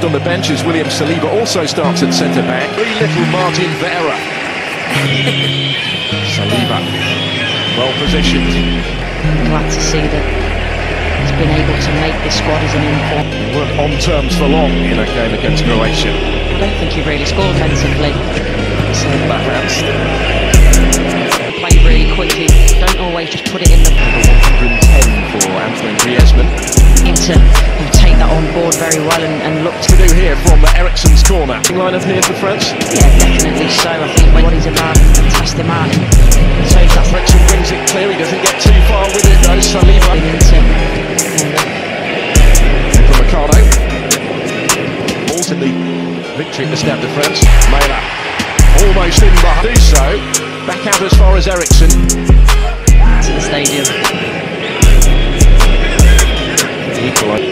left on the bench as Saliba also starts at centre-back. Very little Martin Vera. Saliba, well positioned. I'm glad to see that he's been able to make the squad as an inform. They weren't on terms for long in a game against Croatia. I don't think he really scored offensively. So Backhands. play really quickly. Don't always just put it in the... Number 110 for Antoine Griezmann. Need to take that on board very well and look to do here from Eriksen's corner. Line of here for France? Yeah, definitely so. I think what he's about and test him out. So that's Eriksen wins it clear. He doesn't get too far with it though. Saliba from Ricardo. Balls in the victory at the step to France. Mela almost in behind. Do so. Back out as far as Eriksen. To the stadium. Equaliser.